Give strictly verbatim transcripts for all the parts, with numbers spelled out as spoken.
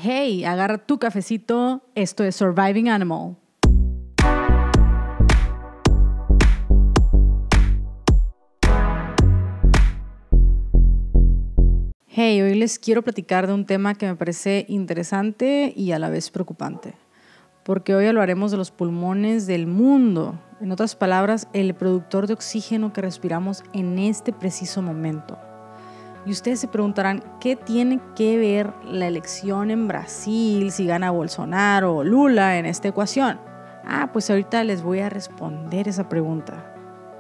Hey, agarra tu cafecito, esto es Surviving Animal. Hey, hoy les quiero platicar de un tema que me parece interesante y a la vez preocupante, porque hoy hablaremos de los pulmones del mundo, en otras palabras, el productor de oxígeno que respiramos en este preciso momento. Y ustedes se preguntarán, ¿qué tiene que ver la elección en Brasil, si gana Bolsonaro o Lula en esta ecuación? Ah, pues ahorita les voy a responder esa pregunta.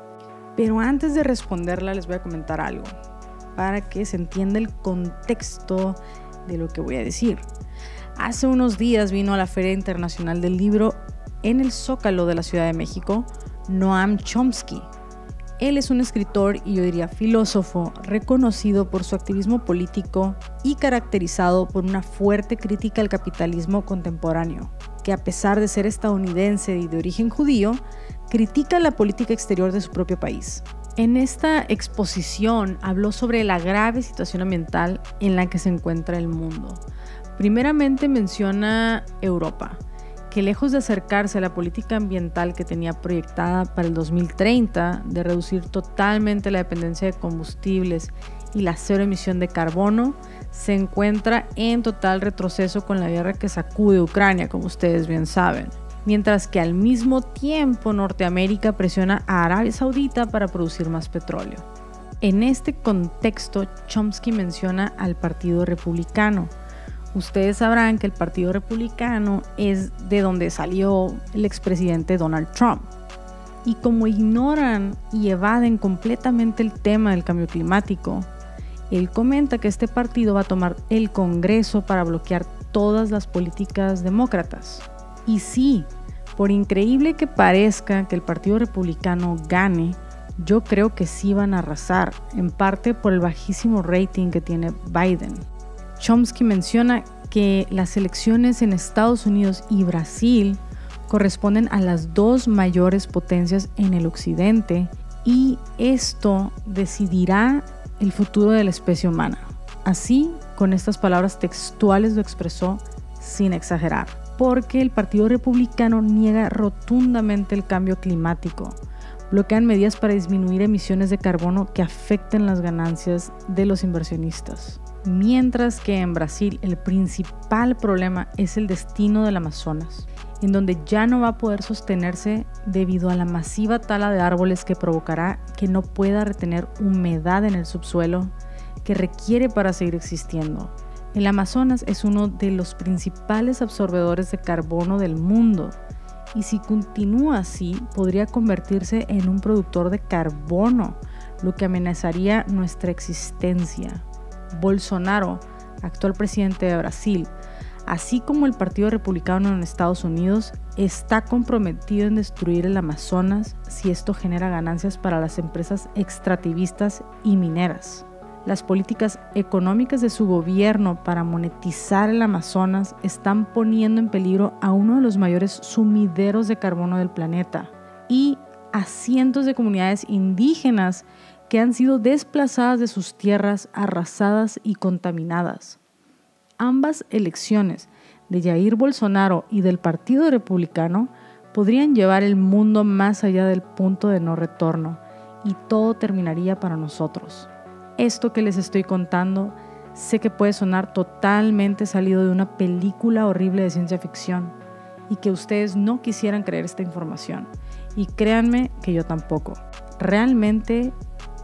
Pero antes de responderla les voy a comentar algo, para que se entienda el contexto de lo que voy a decir. Hace unos días vino a la Feria Internacional del Libro en el Zócalo de la Ciudad de México, Noam Chomsky. Él es un escritor y yo diría filósofo reconocido por su activismo político y caracterizado por una fuerte crítica al capitalismo contemporáneo, que a pesar de ser estadounidense y de origen judío, critica la política exterior de su propio país. En esta exposición habló sobre la grave situación ambiental en la que se encuentra el mundo. Primeramente menciona Europa, que lejos de acercarse a la política ambiental que tenía proyectada para el dos mil treinta, de reducir totalmente la dependencia de combustibles y la cero emisión de carbono, se encuentra en total retroceso con la guerra que sacude Ucrania, como ustedes bien saben. Mientras que al mismo tiempo Norteamérica presiona a Arabia Saudita para producir más petróleo. En este contexto, Chomsky menciona al Partido Republicano. Ustedes sabrán que el Partido Republicano es de donde salió el expresidente Donald Trump. Y como ignoran y evaden completamente el tema del cambio climático, él comenta que este partido va a tomar el Congreso para bloquear todas las políticas demócratas. Y sí, por increíble que parezca que el Partido Republicano gane, yo creo que sí van a arrasar, en parte por el bajísimo rating que tiene Biden. Chomsky menciona que las elecciones en Estados Unidos y Brasil corresponden a las dos mayores potencias en el occidente y esto decidirá el futuro de la especie humana. Así, con estas palabras textuales lo expresó sin exagerar, porque el Partido Republicano niega rotundamente el cambio climático, bloquean medidas para disminuir emisiones de carbono que afecten las ganancias de los inversionistas. Mientras que en Brasil el principal problema es el destino del Amazonas, en donde ya no va a poder sostenerse debido a la masiva tala de árboles que provocará que no pueda retener humedad en el subsuelo que requiere para seguir existiendo. El Amazonas es uno de los principales absorbedores de carbono del mundo y si continúa así podría convertirse en un productor de carbono, lo que amenazaría nuestra existencia. Bolsonaro, actual presidente de Brasil, así como el Partido Republicano en Estados Unidos, está comprometido en destruir el Amazonas si esto genera ganancias para las empresas extractivistas y mineras. Las políticas económicas de su gobierno para monetizar el Amazonas están poniendo en peligro a uno de los mayores sumideros de carbono del planeta y a cientos de comunidades indígenas que han sido desplazadas de sus tierras, arrasadas y contaminadas. Ambas elecciones de Jair Bolsonaro y del Partido Republicano podrían llevar el mundo más allá del punto de no retorno y todo terminaría para nosotros. Esto que les estoy contando sé que puede sonar totalmente salido de una película horrible de ciencia ficción y que ustedes no quisieran creer esta información. Y créanme que yo tampoco. Realmente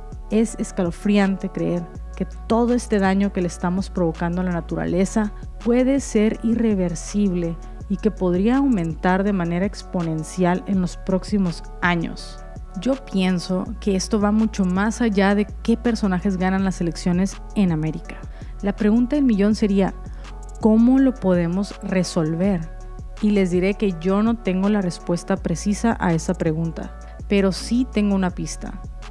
es escalofriante creer que todo este daño que le estamos provocando a la naturaleza puede ser irreversible y que podría aumentar de manera exponencial en los próximos años. Yo pienso que esto va mucho más allá de qué personajes ganan las elecciones en América. La pregunta del millón sería, ¿cómo lo podemos resolver? Y les diré que yo no tengo la respuesta precisa a esa pregunta, pero sí tengo una pista.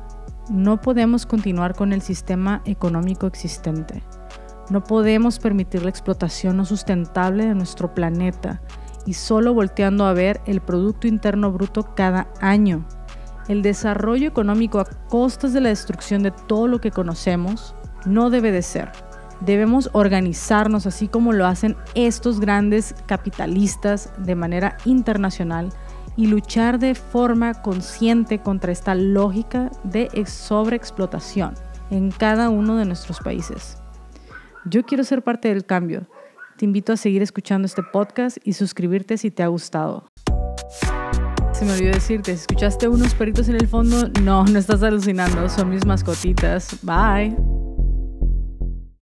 No podemos continuar con el sistema económico existente. No podemos permitir la explotación no sustentable de nuestro planeta y solo volteando a ver el Producto Interno Bruto cada año. El desarrollo económico a costas de la destrucción de todo lo que conocemos no debe de ser. Debemos organizarnos así como lo hacen estos grandes capitalistas de manera internacional y luchar de forma consciente contra esta lógica de sobreexplotación en cada uno de nuestros países. Yo quiero ser parte del cambio. Te invito a seguir escuchando este podcast y suscribirte si te ha gustado. Se me olvidó decirte, si escuchaste unos perritos en el fondo, no, no estás alucinando, son mis mascotitas. Bye.